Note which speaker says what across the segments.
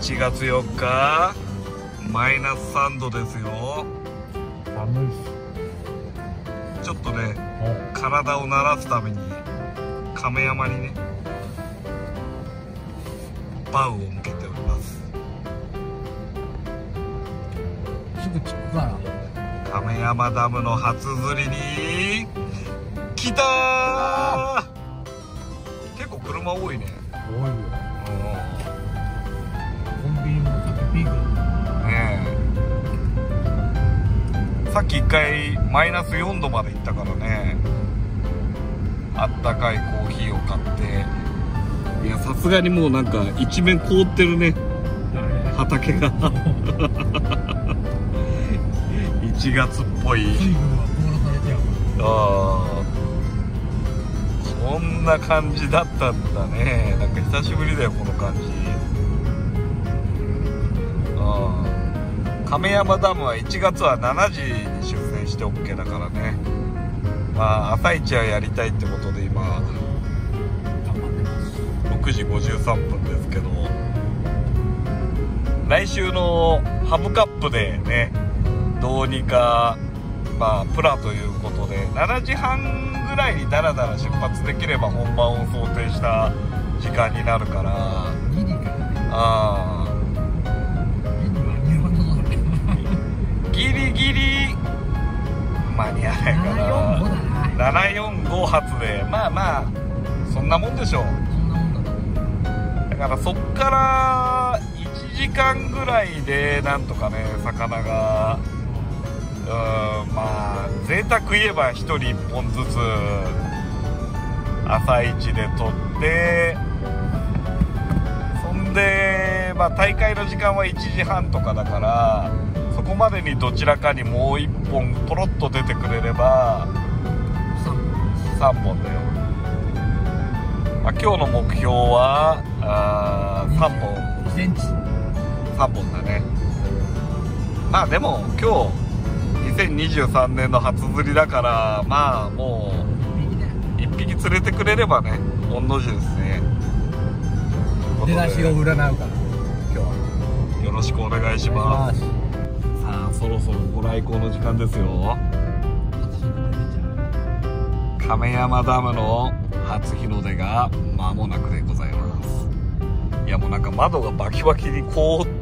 Speaker 1: 1月4日マイナス3度ですよ。
Speaker 2: 寒いっす。
Speaker 1: ちょっとね、体を慣らすために亀山にねバウを向けております。
Speaker 2: すぐ着くから。
Speaker 1: 亀山ダムの初釣りに来たー。結構車多いね。
Speaker 2: 多いよ。コンビニも酒ピーク
Speaker 1: ねえ、さっき1回マイナス4度まで行ったからね、あったかいコーヒーを買って。いや、さすがにもうなんか一面凍ってるね、畑が1月っぽい。
Speaker 2: 水分は凍らされてやる。
Speaker 1: ああ、こんな感じだったんだね。なんか久しぶりだよこの感じ。ああ、亀山ダムは1月は7時に出船して OK だからね。まあ朝一はやりたいってことで今6時53分ですけど、来週のハブカップでね、どうにかまあプラということで7時半ぐらいにダラダラ出発できれば本番を想定した時間になるから。
Speaker 2: 2時からね。
Speaker 1: ああ、ギリギリ間に合わないかな。745発でまあまあそんなもんでしょう。だからそっから1時間ぐらいでなんとかね、魚がまあ贅沢言えば1人1本ずつ朝一で取って、そんでまあ大会の時間は1時半とかだから、そこまでにどちらかにもう1本ポロッと出てくれれば3本だよ。まあ、今日の目標は3本。
Speaker 2: 2センチ
Speaker 1: 3本だね。まあでも今日2023年の初釣りだから、まあもう1匹釣れてくれればね、御の字ですね。
Speaker 2: 出だしを占うから今日は
Speaker 1: よろしくお願いします。さあそろそろご来光の時間ですよ。亀山ダムの初日の出が間もなくでございます。いやもうなんか窓がバキバキに凍って、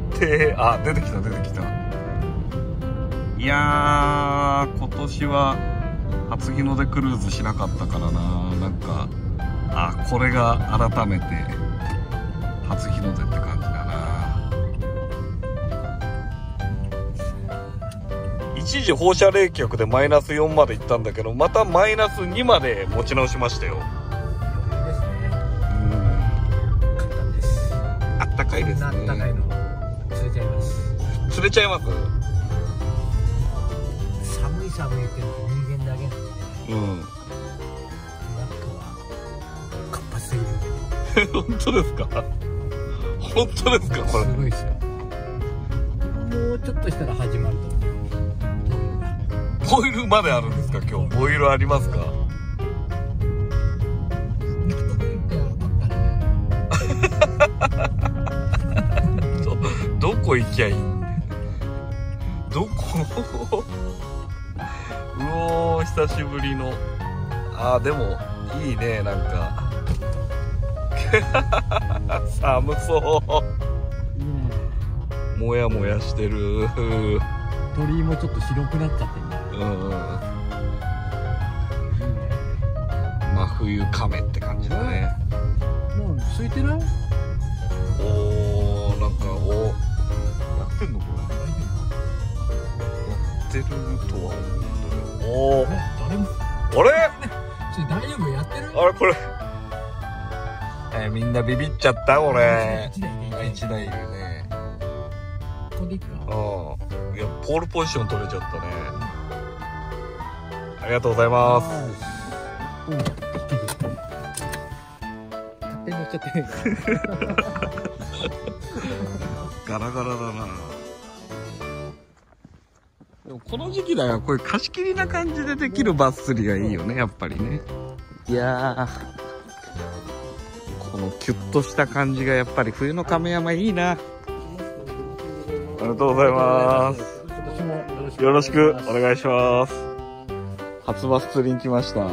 Speaker 1: あ、出てきた出てきた。いやー、今年は初日の出クルーズしなかったからな。なんか、あ、これが改めて初日の出って感じだな。一時放射冷却でマイナス4まで行ったんだけど、またマイナス2まで持ち直しましたよ。あったかいですね。
Speaker 2: あったかいの釣れちゃいます。
Speaker 1: 釣れちゃいます。
Speaker 2: 寒い寒いって人間だけなんで、
Speaker 1: うん。
Speaker 2: 中は活発すぎる。
Speaker 1: 本当ですか。本当ですか。これ
Speaker 2: すごいですよ。もうちょっとしたら始まると思う。
Speaker 1: ボイルまであるんですか。今日ボイルありますか。どこ行きゃいい。どこうおー、久しぶりの。あーでもいいね、なんか寒そう。
Speaker 2: いいね。
Speaker 1: もやもやしてる。
Speaker 2: 鳥居もちょっと白くなっちゃってる。
Speaker 1: うん、真冬亀って感じだね。
Speaker 2: もう空いてない？
Speaker 1: おー、なんかやってんのこれ。やってるとは思うんだけど。おー、
Speaker 2: 誰も。
Speaker 1: あれ
Speaker 2: それ大丈夫？やってる？
Speaker 1: あれこれ、みんなビビっちゃったこれ。
Speaker 2: 1台
Speaker 1: いるね。
Speaker 2: ここでいいか。
Speaker 1: いや、ポールポジション取れちゃったね。ありがとうございます。
Speaker 2: うん。勝手に乗っちゃって。
Speaker 1: ガラガラだな。でもこの時期だよ、こういう貸し切りな感じでできるバス釣りがいいよね、やっぱりね。いやー、このキュッとした感じがやっぱり冬の亀山いいな。
Speaker 2: も
Speaker 1: りがとうございます。
Speaker 2: 今年も
Speaker 1: よろしくお願いします。初バス釣りに来ました。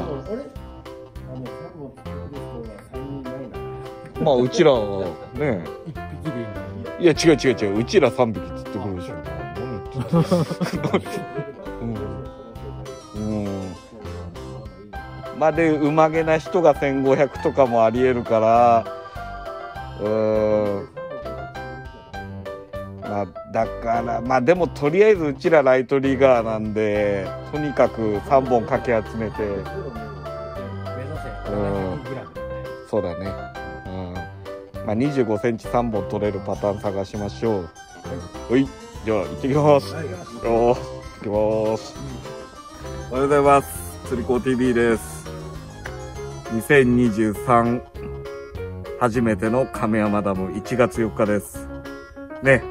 Speaker 1: まあうちらはね、
Speaker 2: 一匹でいいのに。
Speaker 1: いや違う違う違う、うちら3匹釣ってくるでしょ。まあでうまげな人が1500とかもありえるから、まあだからまあでもとりあえずうちらライトリガーなんで、とにかく3本かき集めて、そうだね、まあ25センチ3本取れるパターン探しましょう。はい、じゃあ行ってきます。よー、行ってきます。おはようございます。釣り子 TV です。2023初めての亀山ダム1月4日ですね。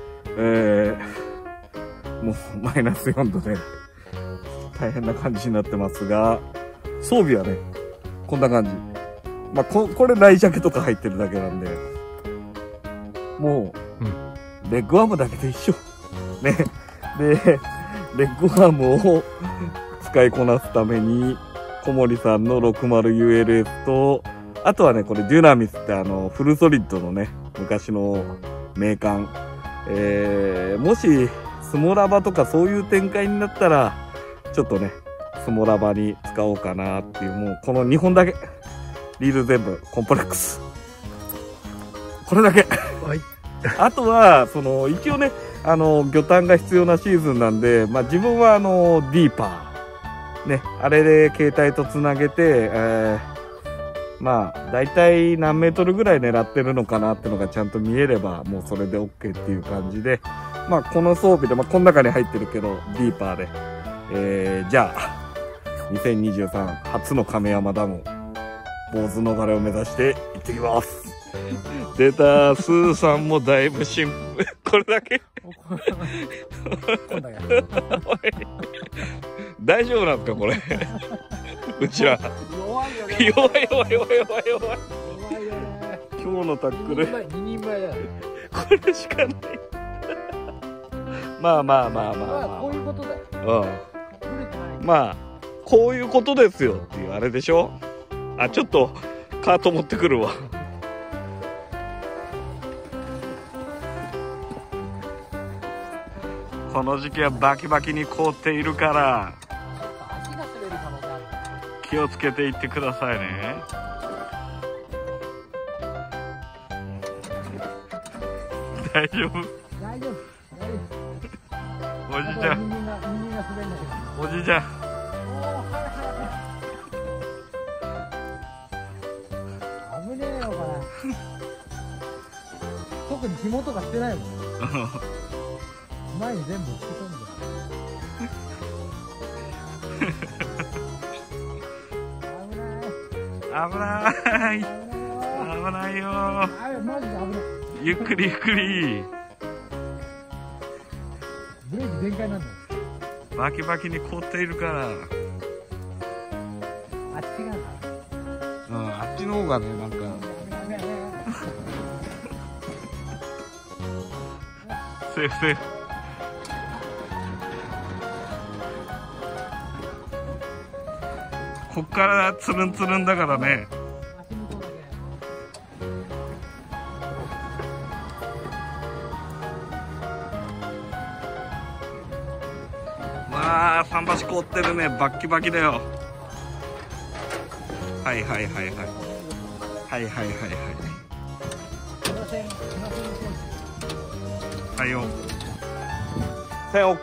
Speaker 1: もうマイナス4度で大変な感じになってますが、装備はねこんな感じ。まあこれライジャケとか入ってるだけなんで、もう、レッグアームだけで一緒ね。でレッグアームを使いこなすために小森さんの 60ULS と、あとはねこれデュナミスってフルソリッドのね昔の名艦、もしスモラバとかそういう展開になったらちょっとねスモラバに使おうかなっていう、もうこの2本だけ、リール全部コンプレックス、これだけ
Speaker 2: はい。
Speaker 1: あとは一応ね魚探が必要なシーズンなんで、まあ自分はディーパーね、あれで携帯とつなげて、まあだいたい何メートルぐらい狙ってるのかなってのがちゃんと見えればもうそれで OK っていう感じで、まあこの装備で、まあこの中に入ってるけどディーパーで、じゃあ2023初の亀山ダム坊主逃れを目指して行ってきます。出た、スーさんもだいぶシンプル。これだけ大丈夫なんですかこれうちら弱いよね。弱い。今日のタックル
Speaker 2: 2人前だよ。
Speaker 1: これしかないまあ
Speaker 2: こういうことだよ。
Speaker 1: まあこういうことですよっていうあれでしょ。あ、ちょっとカート持ってくるわ。この時期はバキバキに凍っているから気をつけていってくださいね。大丈夫？おじいちゃん、おじいちゃん、
Speaker 2: 危ねえのかな。特に紐とかしてないもん。前に全部突き込んで
Speaker 1: 危ないよ。
Speaker 2: マジで危ない。
Speaker 1: ゆっくりゆっくり。
Speaker 2: ブレーキ全開なんだよ。
Speaker 1: バキバキに凍っているから。
Speaker 2: あっちが
Speaker 1: あっちの方がね、なんかセーフセーフ。こっからつるんつるんだからね。わあ、桟橋凍ってるね。バッキバキだよ。はいはいよ。線 OK。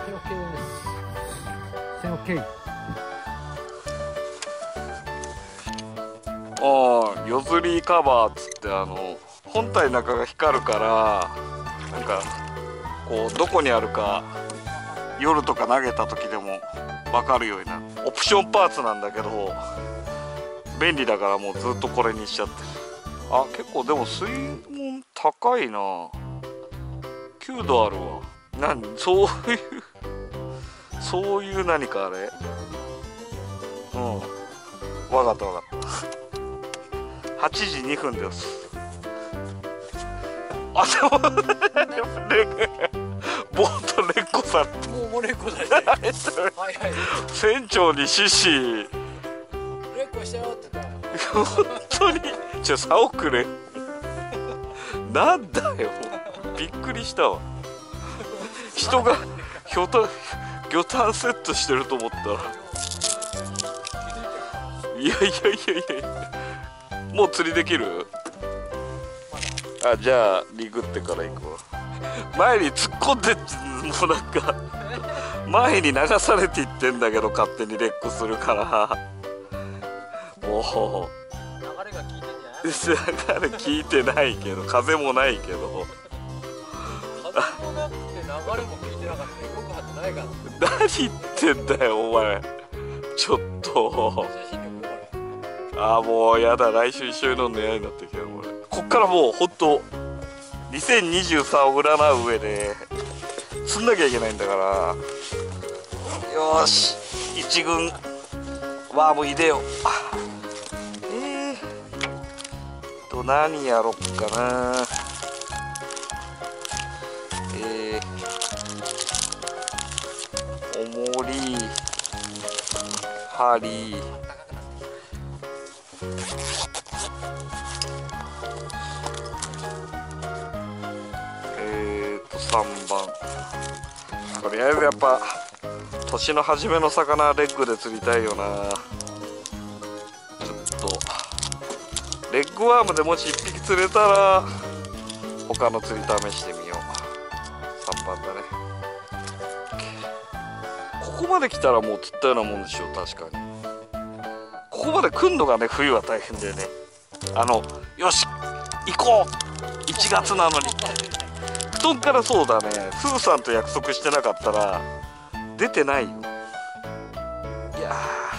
Speaker 2: 線 OK。
Speaker 1: 夜釣りカバーっつって本体の中が光るからなんかこうどこにあるか夜とか投げた時でも分かるようになるオプションパーツなんだけど便利だからもうずっとこれにしちゃってる。あ、結構でも水温高いな。9度あるわ。そういう何かあれ。分かった8時2分です。あ、でもボートレッコさん、
Speaker 2: もうレッコだね。はいはい。
Speaker 1: 船長に獅子。
Speaker 2: レッコしちゃおうって言ったら。
Speaker 1: 本当に竿をくれ。なんだよ、びっくりしたわ。人が魚探セットしてると思ったら、いやいやいやいや、もう釣りできる？あ、じゃあリグってから行くわ。前に突っ込んで、もうなんか前に流されていってんだけど、勝手にレックするから。もう
Speaker 2: 流れが効いてんじゃない？
Speaker 1: 流れ聞いてないけど、風もないけど。
Speaker 2: 風もなくて流れも聞いてなかったら動くはずないから。
Speaker 1: 何言ってんだよお前、ちょっと。ああ、もうやだ、来週一緒に飲んで嫌になってきたよこれ。こっからもうほんと2023を占う上で釣んなきゃいけないんだから。よーし、一軍ワーム入れよう。何やろっかな。重り、針、3番。とりあえずやっぱ年の初めの魚レッグで釣りたいよな。ちょっとレッグワームでもし1匹釣れたら他の釣り試してみよう。3番だね。ここまで来たらもう釣ったようなもんでしょ。確かにここまで来んのがね、冬は大変だよね。よし行こう、1月なのに。布団からそうだね、スーさんと約束してなかったら出てないよ。いや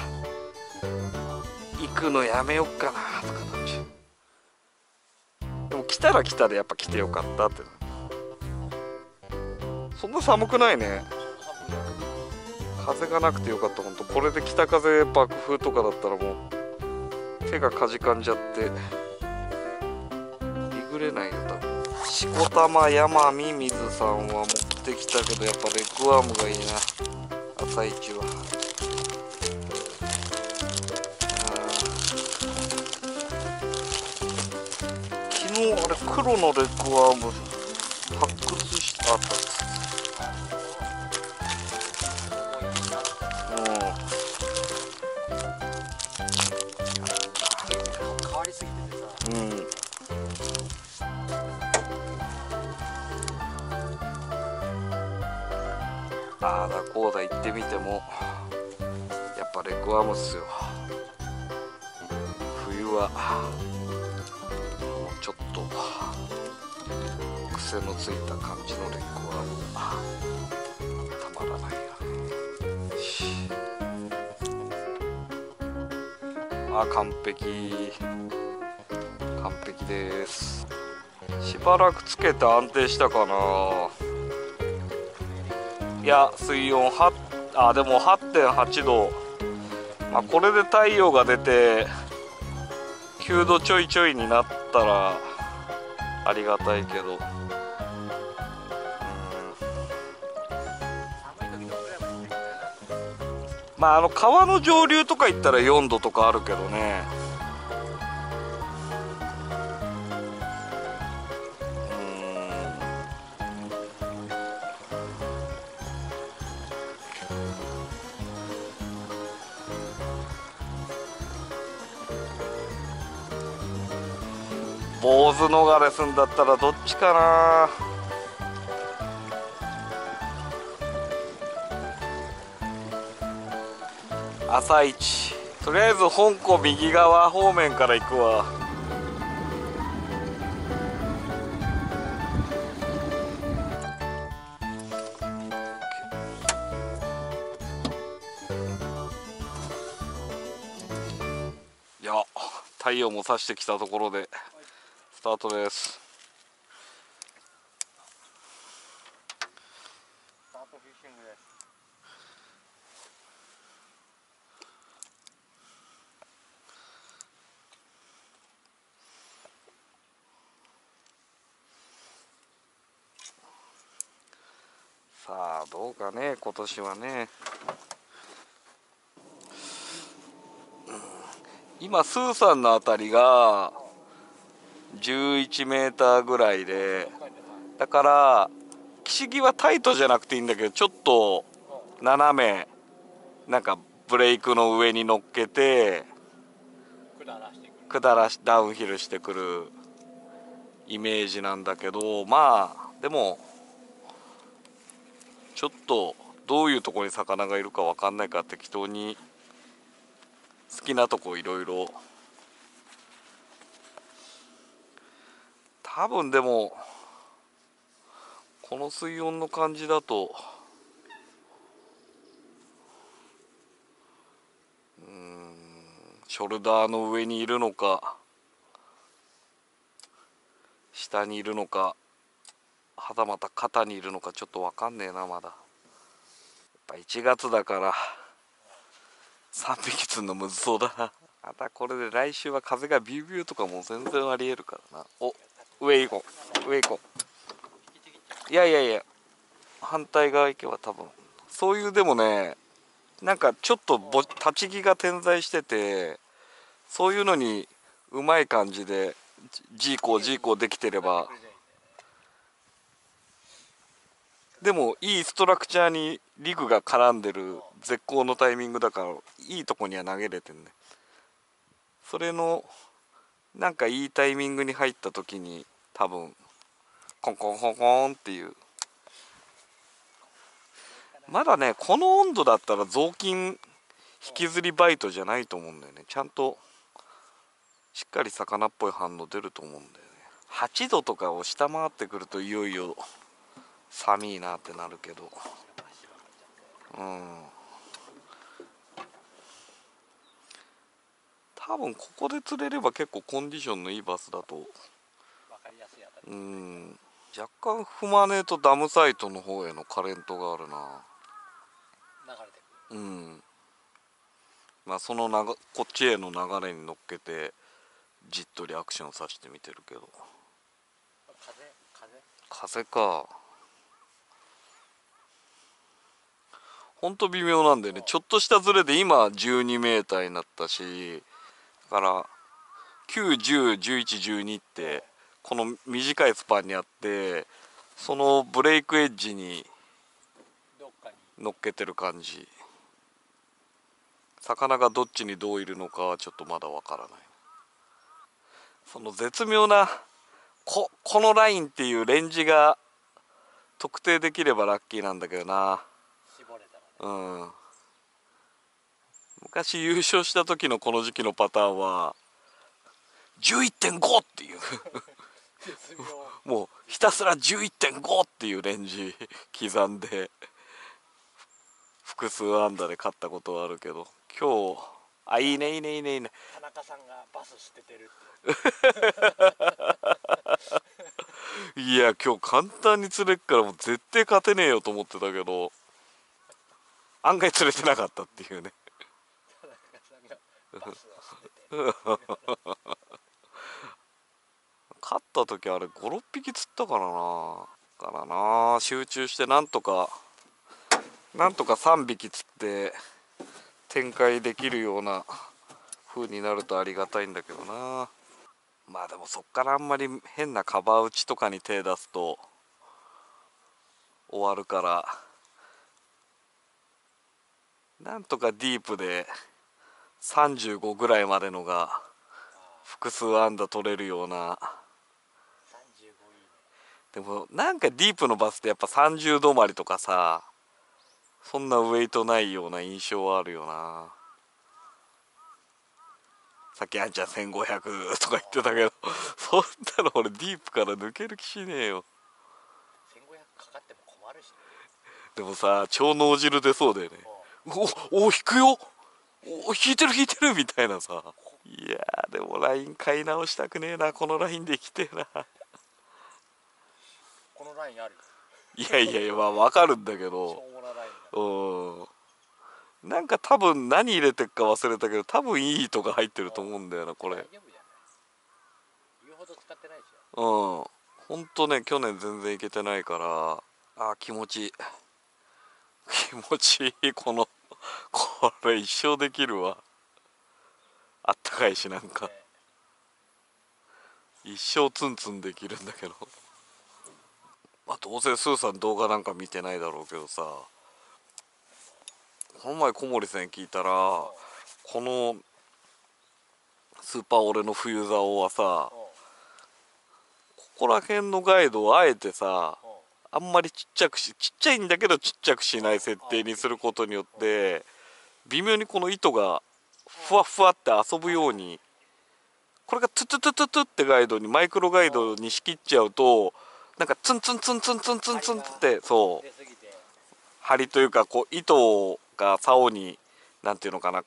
Speaker 1: ー、行くのやめよっかなとかなっちゃう。でも来たら来たでやっぱ来てよかったって。そんな寒くないね。風がなくてよかった。ほんとこれで北風爆風とかだったらもう手がかじかんじゃってリグれないよ多分。しこたま山み水さんは持ってきたけど、やっぱレッグワームがいいな、朝一は。昨日あれ黒のレッグワーム発掘してあった。
Speaker 2: 変わりすぎててさ。
Speaker 1: ああだこうだ言ってみてもやっぱレッグワームっすよ。冬はちょっと癖のついた感じのレッグワームがたまらないよね。あ、完璧完璧です。しばらくつけて安定したかな。いや、水温でも 8.8 度。まあ、これで太陽が出て9度ちょいちょいになったらありがたいけど、まあ川の上流とか行ったら4度とかあるけどね。坊主逃れすんだったらどっちかな。朝一、とりあえず香港右側方面から行くわ。いや、太陽も差してきたところでスタートです。
Speaker 2: スタートフィッシングです。
Speaker 1: さあどうかね今年はね。今スーさんのあたりが11メーターぐらいで、だから岸際タイトじゃなくていいんだけど、ちょっと斜めなんかブレークの上に乗っけて下らしダウンヒルしてくるイメージなんだけど、まあでもちょっとどういうところに魚がいるか分かんないから適当に好きなとこいろいろ。多分でもこの水温の感じだとショルダーの上にいるのか下にいるのかはたまた肩にいるのかちょっと分かんねえなまだ。やっぱ1月だから3匹釣るのむずそうだな。またこれで来週は風がビュービューとかも全然ありえるからな。お、上行こう上行こう。いやいやいや、反対側行けば多分そういう。でもね、なんかちょっと立ち木が点在してて、そういうのにうまい感じでジーコーできてれば。でもいいストラクチャーにリグが絡んでる絶好のタイミングだからいいとこには投げれてんね。それのなんかいいタイミングに入った時に多分コンコンコンコンっていう。まだねこの温度だったら雑巾引きずりバイトじゃないと思うんだよね。ちゃんとしっかり魚っぽい反応出ると思うんだよね。8度とかを下回ってくるといよいよ寒いなってなるけど、多分ここで釣れれば結構コンディションのいいバスだと、若干フマネとダムサイトの方へのカレントがあるな。まあそのこっちへの流れに乗っけてじっとリアクションさせてみてるけど。風か。ほんと微妙なんだよね。ちょっとしたズレで今12メーターになったし、だから9、10、11、12ってこの短いスパンにあって、そのブレイクエッジに乗っけてる感じ。魚がどっちにどういるのかはちょっとまだわからない。その絶妙なこのラインっていうレンジが特定できればラッキーなんだけどな。昔優勝した時のこの時期のパターンは 11.5 っていうもうひたすら 11.5 っていうレンジ刻んで複数安打で勝ったことはあるけど、今日いいねいいねいいねいいね。
Speaker 2: 田中さんがバス捨ててる
Speaker 1: っていや今日簡単に釣れっからもう絶対勝てねえよと思ってたけど案外釣れてなかったっていうね。勝った時あれ56匹釣ったからな。集中してなんとか3匹釣って展開できるような風になるとありがたいんだけどな。まあでもそっからあんまり変なカバー打ちとかに手出すと終わるから、なんとかディープで35ぐらいまでのが複数安打取れるような。でもなんかディープのバスってやっぱ30止まりとかさ、そんなウェイトないような印象はあるよな。さっきあんちゃん1500とか言ってたけどそんなの俺ディープから抜ける気しねえよ。
Speaker 2: 1500かかっても困るし、
Speaker 1: でもさ超脳汁出そうだよね。お引くよ、引いてるみたいなさ。いやでもライン買い直したくねえな。このラインで来てえな。
Speaker 2: このラインある。
Speaker 1: いやまあ分かるんだけど、なんか多分何入れてっか忘れたけど多分いい糸が入ってると思うんだよなこれ。ほんとね去年全然いけてないから気持ちいい。 気持ちいい。これ一生できるわ。あったかいし、なんか一生ツンツンできるんだけど、まあどうせスーさん動画なんか見てないだろうけどさ、この前小森さんに聞いたら、このスーパー俺の冬竿はさ、ここら辺のガイドをあえてさ、あんまりちっちゃいんだけどちっちゃくしない設定にすることによって微妙にこの糸がふわふわって遊ぶように、これがトゥトゥトゥトゥトゥってガイドにマイクロガイドに仕切っちゃうと、なんかツンツンツンツンツンツンツンって、そう針というかこう糸が竿になんていうのかな、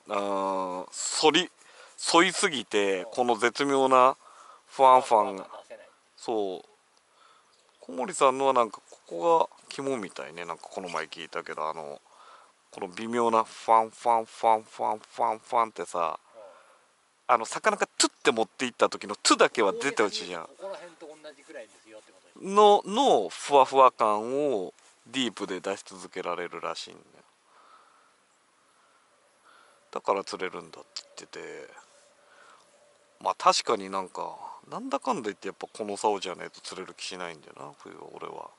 Speaker 1: 反いすぎて、この絶妙なファンファンが、そう小森さんのはなんかここが肝みたいね。なんかこの前聞いたけど、この微妙なファンファンファンファンファンファンってさ、魚がトゥって持っていった時のトゥだけは出てほしいじゃん。のふわふわ感をディープで出し続けられるらしいんだよ。だから釣れるんだって言ってて、まあ確かになんかなんだかんだ言ってやっぱこの竿じゃねえと釣れる気しないんだよな、冬は俺は。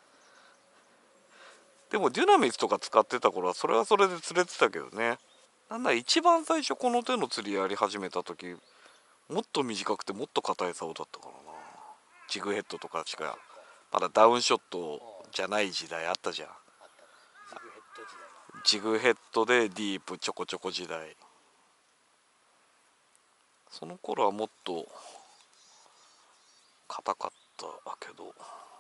Speaker 1: でもデュナミスとか使ってた頃はそれはそれで釣れてたけどね。なんだ一番最初この手の釣りやり始めた時、もっと短くてもっと硬い竿だったからな。ジグヘッドとかしかまだダウンショットじゃない時代あったじゃん。ジグヘッドでディープちょこちょこ時代。その頃はもっと硬かったけど、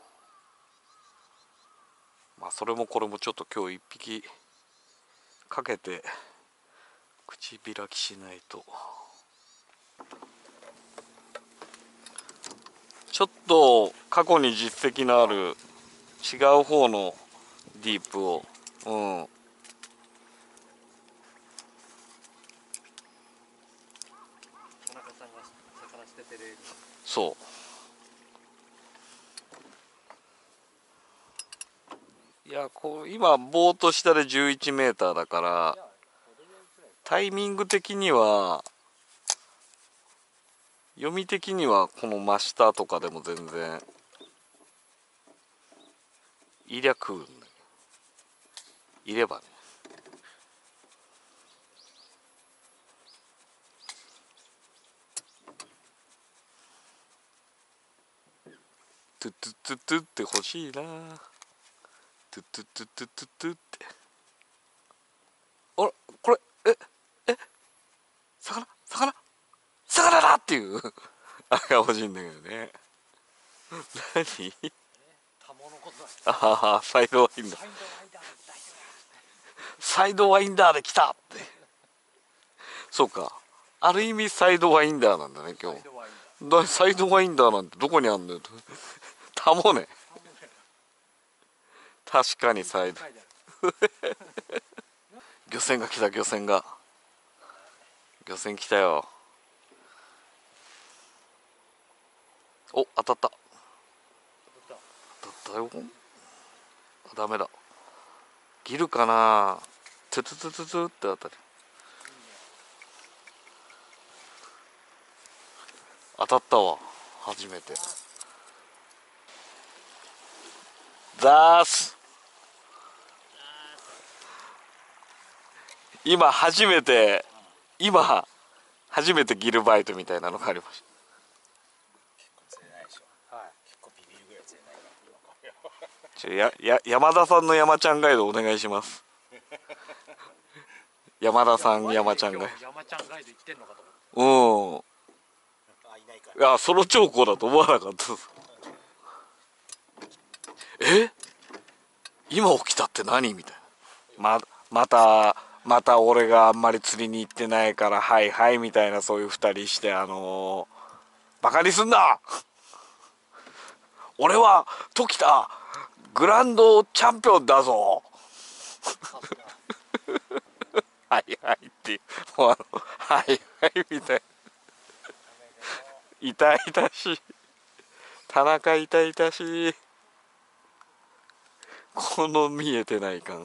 Speaker 1: まあそれもこれもちょっと今日一匹かけて口開きしないと。ちょっと過去に実績のある違う方のディープを、そういや、今ボート下で11メーターだから、タイミング的には読み的にはこの真下とかでも全然いりゃ食うんだよ、いればね。トゥトゥトゥトゥって欲しいな。トゥトゥトゥトゥトゥトゥって、あれこれ魚だっていうあれが欲しいんだけどね。何ああ、サイドワインダー、サイドワインダーで来たって。そうか、ある意味サイドワインダーなんだね今日。サイドワインダーなんてどこにあんのよタモね。確かにサイド漁船が来た、漁船来たよ。お、当たったよ。ダメだ、ギルかな。トゥトゥトゥトゥトゥって当たる。当たったわ、初めて。ザース、今初めてギルバイトみたいなのがありました。山田さんの山ちゃんガイドお願いします。山田さん山ちゃんガイド。いや、ソロ兆候だと思わなかったです。今起きたって何みたいな。また俺があんまり釣りに行ってないからはいはいみたいな、そういう2人してバカにすんな俺は時田グランドチャンピオンだぞはいはいってもうはいはいみたいな、痛々しい田中、痛々しいこの見えてない感、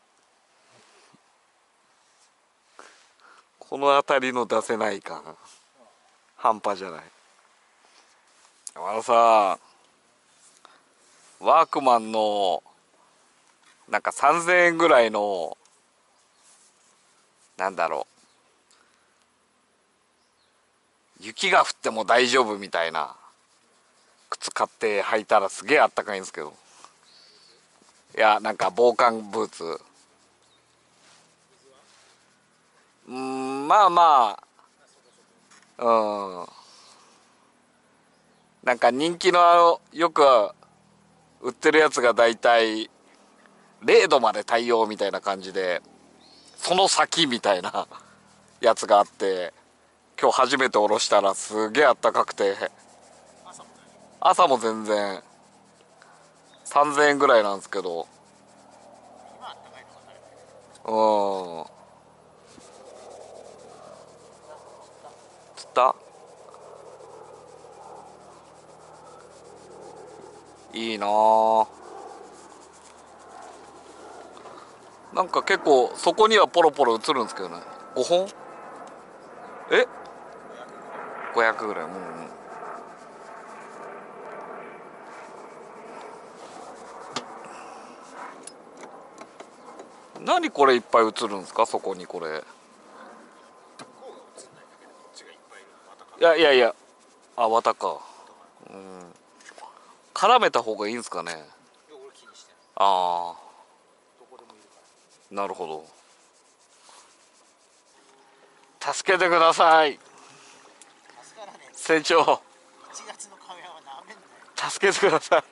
Speaker 1: この辺りの出せない感半端じゃない。さ、ワークマンのなんか3000円ぐらいのなんだろう、雪が降っても大丈夫みたいな靴買って履いたらすげえあったかいんですけど、いやなんか防寒ブーツ、まあまあ、なんか人気のよく売ってるやつがだいたい0度まで対応みたいな感じで、その先みたいなやつがあって、今日初めて下ろしたらすげえあったかくて、朝も全然3000円ぐらいなんですけど、釣った？いいなぁ。なんか結構そこにはポロポロ映るんですけどね。5本？500ぐらい。何これいっぱい映るんですか、そこにこれ。いや、あ、綿か。絡めた方がいいんですかね。ああ、なるほど。助けてください船長、助けてくださ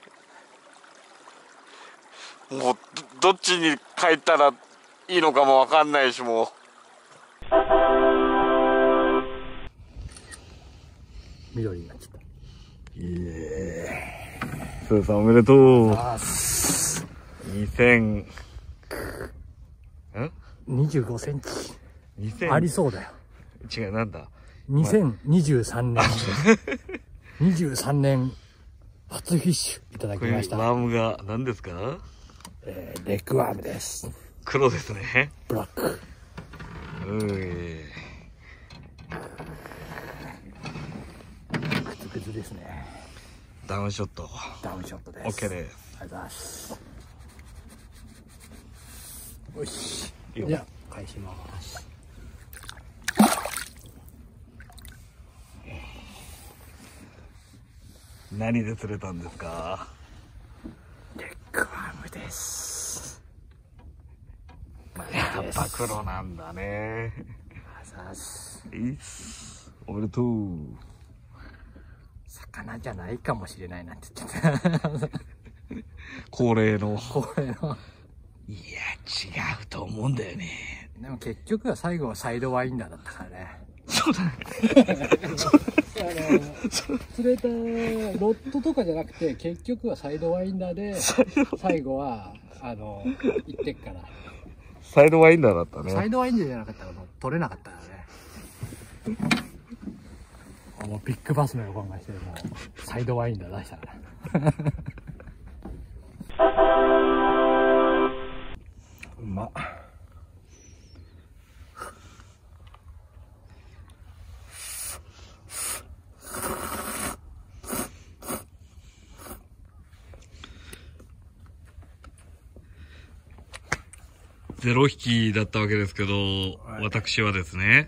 Speaker 1: い。もう どっちに帰ったらいいのかもわかんないし、もう
Speaker 2: 緑になっちゃった。
Speaker 1: スーさんおめでとう。
Speaker 2: 25センチ。ありそうだよ。
Speaker 1: 違う、なんだ。
Speaker 2: 2023年。23年初フィッシュいただきました。
Speaker 1: ワームが何ですか？
Speaker 2: レッグワームです。
Speaker 1: 黒ですね。
Speaker 2: ブラック。グツグツですね。
Speaker 1: ダウンショット。
Speaker 2: ダウンショットです。
Speaker 1: OK です。
Speaker 2: ありがとうございます。よし。じゃあ返します。
Speaker 1: 何で釣れたんですか？
Speaker 2: レッグワームです。
Speaker 1: やっぱ黒なんだね。おめでとう。
Speaker 2: 魚じゃないかもしれないなんて言ってた。
Speaker 1: 恒例の。
Speaker 2: いや、違うと思うんだよね。でも結局は最後はサイドワインダーだったからね。
Speaker 1: そうだね。
Speaker 2: 釣れたロットとかじゃなくて、結局はサイドワインダーで、最後は、行ってっから。
Speaker 1: サイドワインダーだったね。
Speaker 2: サイドワインダーじゃなかったら取れなかったからね。もうビッグバスの横がして、もうサイドワインダー出したから。うまっ。
Speaker 1: 0匹だったわけですけど、私はですね、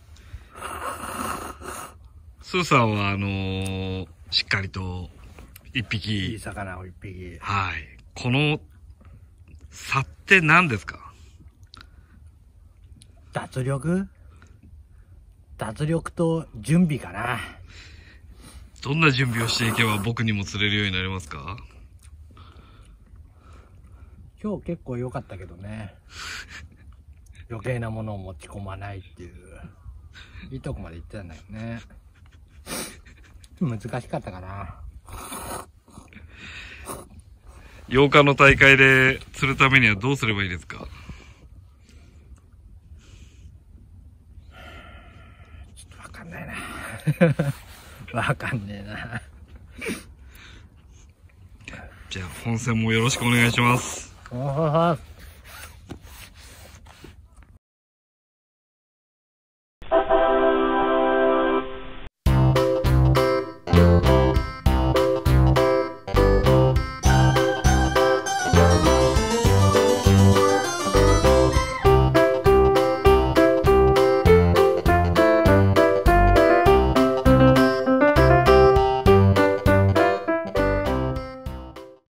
Speaker 1: スーさんはしっかりと1匹。
Speaker 2: いい魚を1匹。
Speaker 1: はい。この差って何ですか？
Speaker 2: 脱力と準備かな。
Speaker 1: どんな準備をしていけば僕にも釣れるようになりますか？
Speaker 2: 今日結構良かったけどね。余計なものを持ち込まないっていう、いいとこまで行ってたんだよね。難しかったかな。
Speaker 1: 8日の大会で釣るためにはどうすればいいですか？
Speaker 2: ちょっとわかんないな。わかんねえな。
Speaker 1: じゃあ本戦もよろしくお願いします。
Speaker 2: おはようございます。